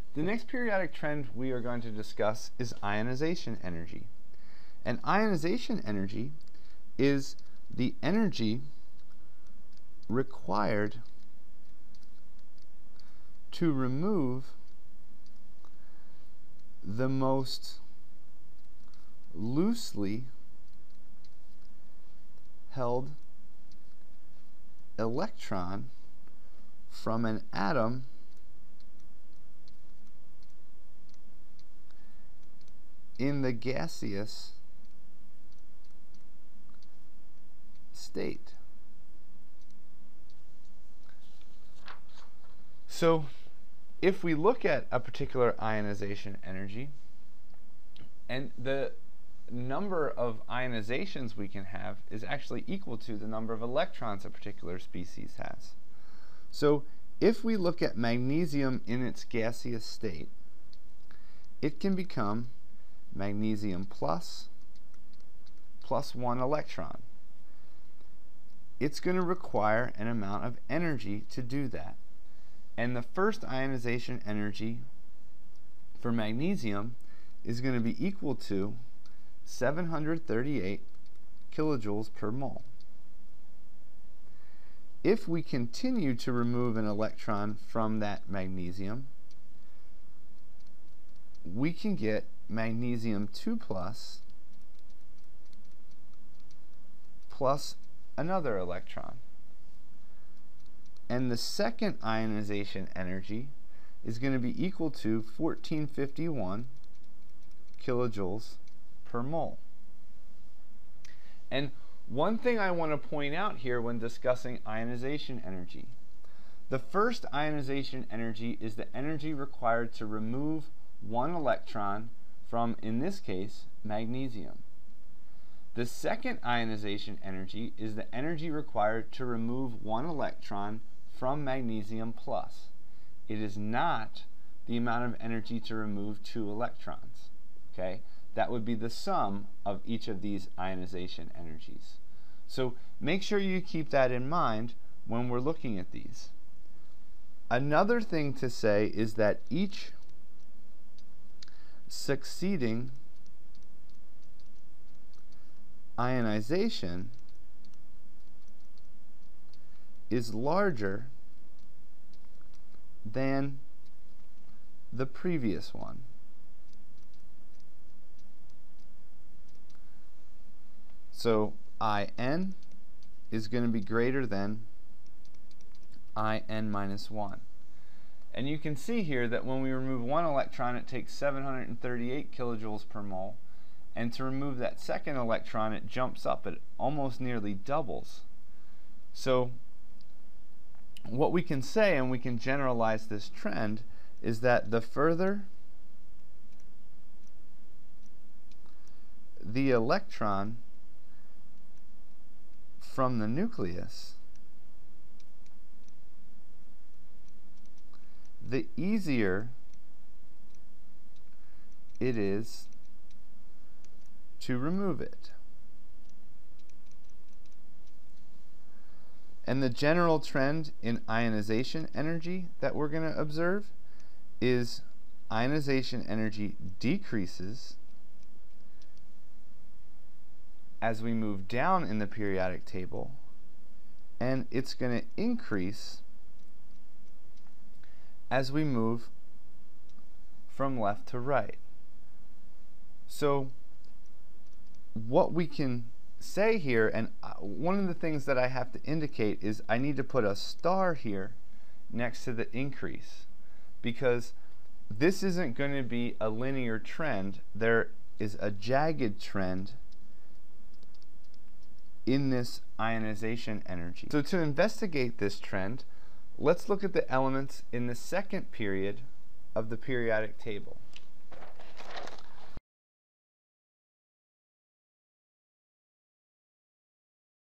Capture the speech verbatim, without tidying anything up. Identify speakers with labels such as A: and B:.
A: The next periodic trend we are going to discuss is ionization energy. And ionization energy is the energy required to remove the most loosely held electron from an atom in the gaseous state. So if we look at a particular ionization energy, and the number of ionizations we can have is actually equal to the number of electrons a particular species has. So if we look at magnesium in its gaseous state, it can become magnesium plus plus one electron. It's going to require an amount of energy to do that. And the first ionization energy for magnesium is going to be equal to seven hundred thirty-eight kilojoules per mole. If we continue to remove an electron from that magnesium, we can get magnesium two plus plus another electron. And the second ionization energy is going to be equal to fourteen fifty-one kilojoules per mole. And one thing I want to point out here when discussing ionization energy, the first ionization energy is the energy required to remove one electron from, in this case, magnesium. The second ionization energy is the energy required to remove one electron from magnesium plus. It is not the amount of energy to remove two electrons. Okay? That would be the sum of each of these ionization energies. So make sure you keep that in mind when we're looking at these. Another thing to say is that each succeeding ionization is larger than the previous one. So I N is going to be greater than I N minus one. And you can see here that when we remove one electron, it takes seven hundred thirty-eight kilojoules per mole. And to remove that second electron, it jumps up. It almost nearly doubles. So what we can say, and we can generalize this trend, is that the further the electron from the nucleus, the easier it is to remove it. And the general trend in ionization energy that we're going to observe is ionization energy decreases as we move down in the periodic table, and it's going to increase as we move from left to right. So what we can say here, and one of the things that I have to indicate is I need to put a star here next to the increase, because this isn't going to be a linear trend. There is a jagged trend in this ionization energy. So to investigate this trend, let's look at the elements in the second period of the periodic table.